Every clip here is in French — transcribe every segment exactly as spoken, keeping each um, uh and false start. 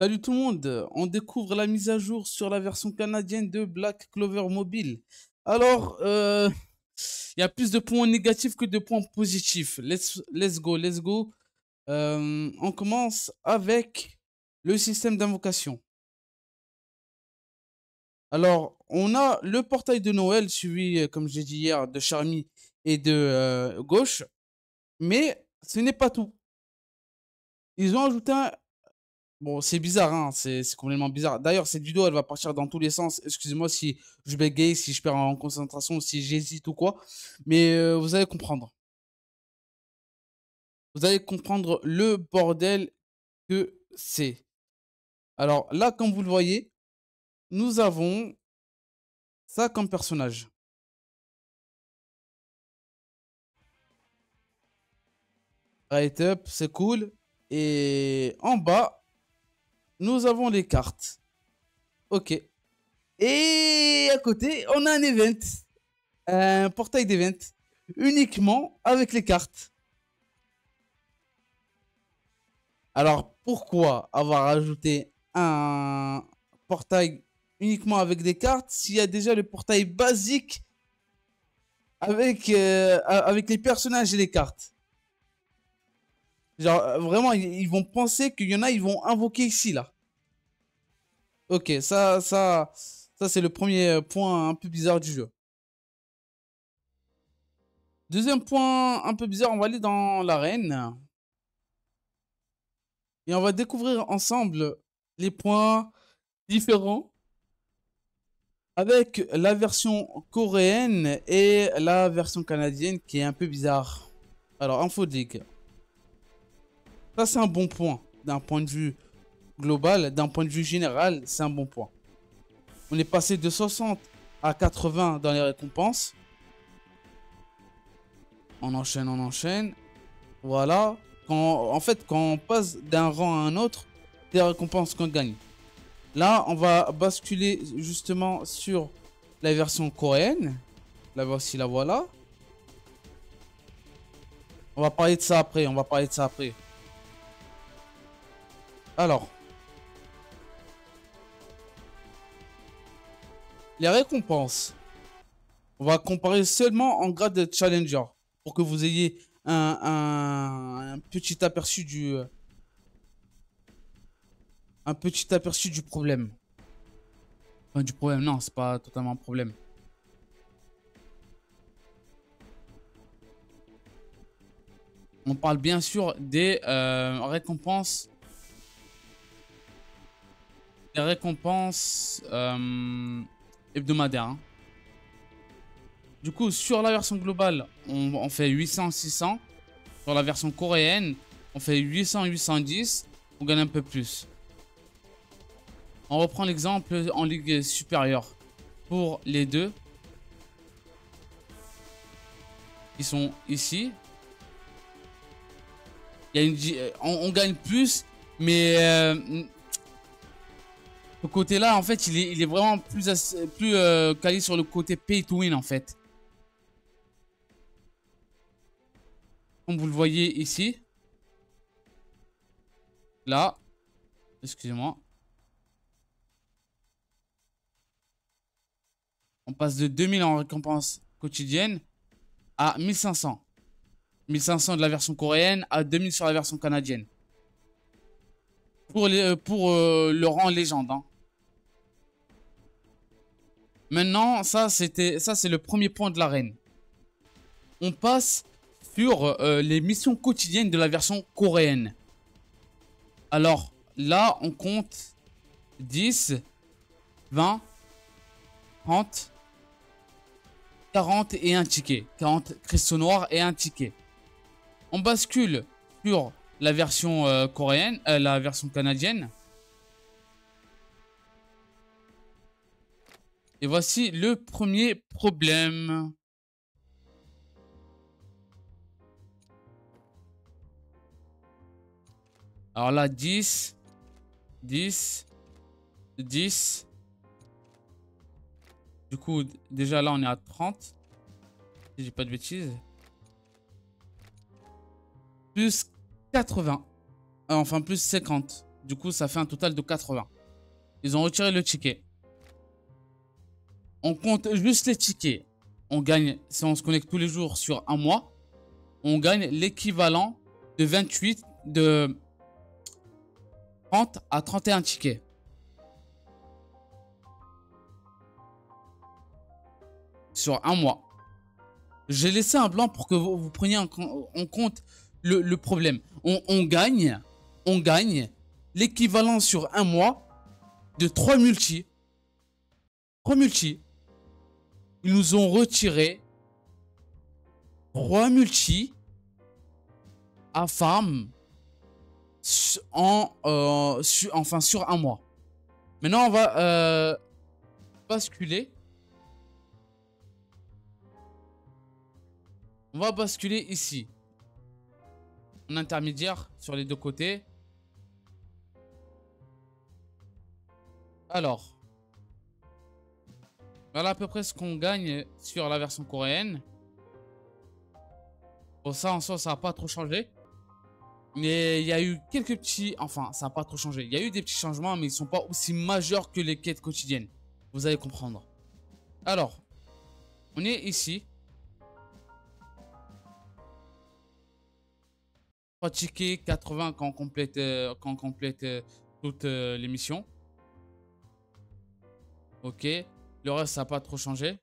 Salut tout le monde, on découvre la mise à jour sur la version canadienne de Black Clover Mobile. Alors, euh, il y a plus de points négatifs que de points positifs. Let's, let's go, let's go. Euh, on commence avec le système d'invocation. Alors, on a le portail de Noël, suivi, euh, comme j'ai dit hier, de Charmy et de euh, Gauche. Mais ce n'est pas tout. Ils ont ajouté un, bon, c'est bizarre, hein, c'est c'est complètement bizarre. D'ailleurs, cette vidéo, elle va partir dans tous les sens. Excusez-moi si je bégaye, si je perds en concentration, si j'hésite ou quoi. Mais euh, vous allez comprendre. Vous allez comprendre le bordel que c'est. Alors là, comme vous le voyez, nous avons ça comme personnage. Right up, c'est cool. Et en bas, nous avons les cartes. Ok. Et à côté, on a un event. Un portail d'event. Uniquement avec les cartes. Alors, pourquoi avoir ajouté un portail uniquement avec des cartes s'il y a déjà le portail basique avec, euh, avec les personnages et les cartes? Genre, euh, vraiment, ils, ils vont penser qu'il y en a, ils vont invoquer ici, là. Ok, ça, ça, ça c'est le premier point un peu bizarre du jeu. Deuxième point un peu bizarre, on va aller dans l'arène. Et on va découvrir ensemble les points différents avec la version coréenne et la version canadienne qui est un peu bizarre. Alors, Info League. Ça, c'est un bon point. D'un point de vue global, d'un point de vue général, c'est un bon point. On est passé de soixante à quatre-vingts dans les récompenses. On enchaîne, on enchaîne. Voilà. Quand, en fait, quand on passe d'un rang à un autre, des récompenses qu'on gagne. Là, on va basculer justement sur la version coréenne. La voici, la voilà. On va parler de ça après, on va parler de ça après. Alors. Les récompenses. On va comparer seulement en grade de challenger. Pour que vous ayez un, un, un petit aperçu du... Un petit aperçu du problème. Enfin, du problème, non, c'est pas totalement un problème. On parle bien sûr des euh, récompenses. Des récompenses euh, hebdomadaires. Hein. Du coup, sur la version globale, on, on fait huit cents six cents. Sur la version coréenne, on fait huit cents huit cent dix. On gagne un peu plus. On reprend l'exemple en ligue supérieure. Pour les deux. Qui sont ici. Il y a une, on, on gagne plus. Mais... Euh, ce côté-là, en fait, il est, il est vraiment plus, plus euh, calé sur le côté pay to win, en fait. Comme vous le voyez ici. Là. Excusez-moi. On passe de deux mille en récompense quotidienne à mille cinq cents. mille cinq cents de la version coréenne à deux mille sur la version canadienne. Pour, les, pour euh, le rang légende. Hein. Maintenant, ça c'était, ça c'est le premier point de l'arène. On passe sur euh, les missions quotidiennes de la version coréenne. Alors là, on compte dix, vingt, trente, quarante et un ticket. quarante cristaux noirs et un ticket. On bascule sur la version euh, coréenne, euh, la version canadienne. Et voici le premier problème. Alors là, dix, dix, dix. Du coup, déjà là, on est à trente. Si j'ai pas de bêtises. Plus quatre-vingts. Enfin, plus cinquante. Du coup, ça fait un total de quatre-vingts. Ils ont retiré le ticket. On compte juste les tickets. On gagne, si on se connecte tous les jours sur un mois, on gagne l'équivalent de vingt-huit, de trente à trente et un tickets. Sur un mois. J'ai laissé un blanc pour que vous, vous preniez en, en compte le, le problème. On, on gagne, on gagne l'équivalent sur un mois de trois multis. trois multis. Ils nous ont retiré trois multis à farm en, euh, su, enfin sur un mois. Maintenant, on va euh, basculer. On va basculer ici. En intermédiaire sur les deux côtés. Alors. Voilà à peu près ce qu'on gagne sur la version coréenne. Bon, ça en soi, ça n'a pas trop changé. Mais il y a eu quelques petits... Enfin, ça n'a pas trop changé. Il y a eu des petits changements, mais ils ne sont pas aussi majeurs que les quêtes quotidiennes. Vous allez comprendre. Alors, on est ici. trois tickets, quatre-vingts quand on complète, euh, quand on complète euh, toutes euh, les missions. Ok. Le reste, ça n'a pas trop changé.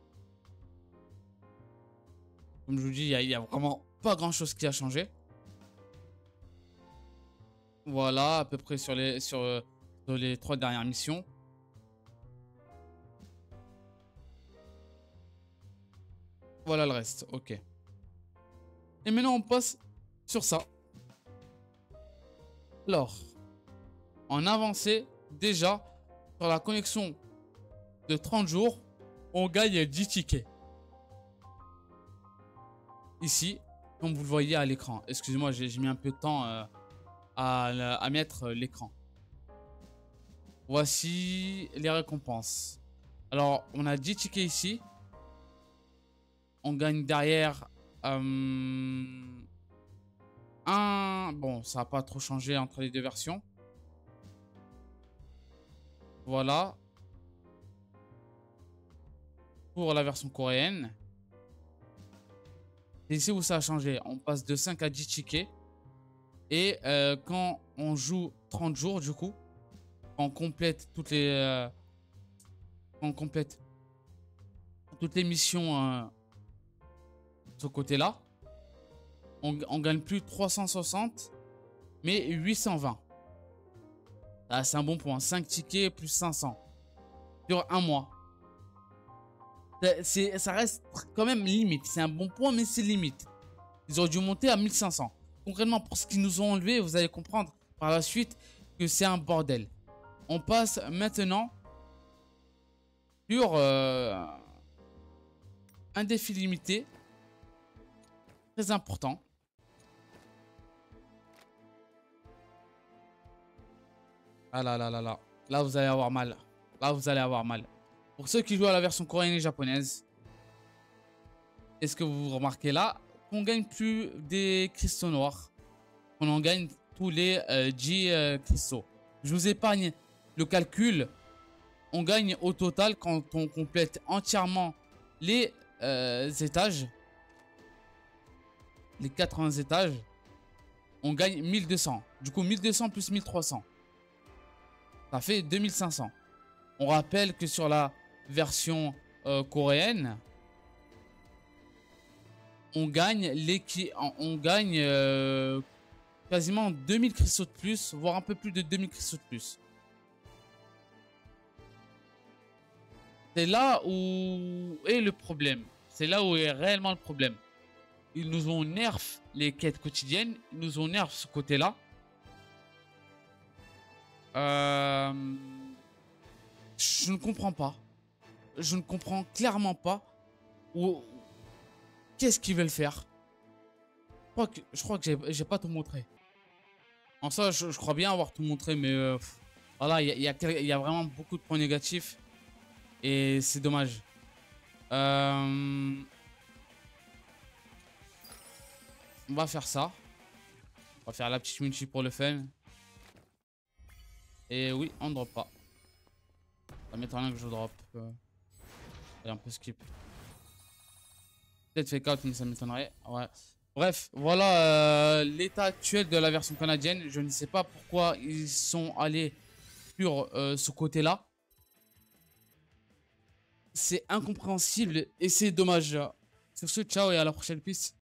Comme je vous dis, il n'y a, a vraiment pas grand-chose qui a changé. Voilà, à peu près sur les, sur, euh, sur les trois dernières missions. Voilà le reste, ok. Et maintenant, on passe sur ça. Alors, en avancée, déjà, sur la connexion de trente jours, on gagne dix tickets. Ici, comme vous le voyez à l'écran. Excusez-moi, j'ai mis un peu de temps euh, à, à mettre l'écran. Voici les récompenses. Alors, on a dix tickets ici. On gagne derrière euh, un... Bon, ça n'a pas trop changé entre les deux versions. Voilà. Pour la version coréenne. Et ici où ça a changé. On passe de cinq à dix tickets. Et euh, quand on joue trente jours, du coup, on complète toutes les... Euh, on complète toutes les missions euh, de ce côté-là. On, on gagne plus trois cent soixante, mais huit cent vingt. Ah, c'est un bon point. cinq tickets plus cinq cents. Sur un mois. C'est, ça reste quand même limite. C'est un bon point, mais c'est limite. Ils auraient dû monter à mille cinq cents. Concrètement, pour ce qu'ils nous ont enlevé, vous allez comprendre par la suite que c'est un bordel. On passe maintenant sur euh, un défi limité. Très important. Ah là là là là. Là, vous allez avoir mal. Là, vous allez avoir mal. Pour ceux qui jouent à la version coréenne et japonaise, est-ce que vous remarquez là qu'on gagne plus des cristaux noirs, qu'on en gagne tous les euh, dix euh, cristaux. Je vous épargne le calcul. On gagne au total, quand on complète entièrement les euh, étages, les quatre-vingts étages, on gagne mille deux cents. Du coup, mille deux cents plus mille trois cents. Ça fait deux mille cinq cents. On rappelle que sur la version euh, coréenne, on gagne, on gagne euh, quasiment deux mille cristaux de plus, voire un peu plus de deux mille cristaux de plus. C'est là où est le problème. C'est là où est réellement le problème. Ils nous ont nerf les quêtes quotidiennes. Ils nous ont nerf ce côté-là. Euh... Je ne comprends pas. Je ne comprends clairement pas où... Qu'est-ce qu'ils veulent faire. Je crois que, je crois que j'ai pas tout montré. En ça, je, je crois bien avoir tout montré, mais euh, voilà, il y, y, y a vraiment beaucoup de points négatifs. Et c'est dommage. Euh... On va faire ça. On va faire la petite multi pour le fun. Et oui, on drop pas. Ça m'étonne rien que je drop. Euh... Allez, on peut skip. Peut-être fake out, mais ça m'étonnerait. Ouais. Bref, voilà euh, l'état actuel de la version canadienne. Je ne sais pas pourquoi ils sont allés sur euh, ce côté-là. C'est incompréhensible et c'est dommage. Sur ce, ciao et à la prochaine piste.